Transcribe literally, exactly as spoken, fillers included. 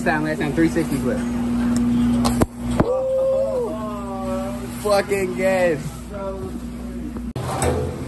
last time, last time, three sixty flip. Oh, fucking guess.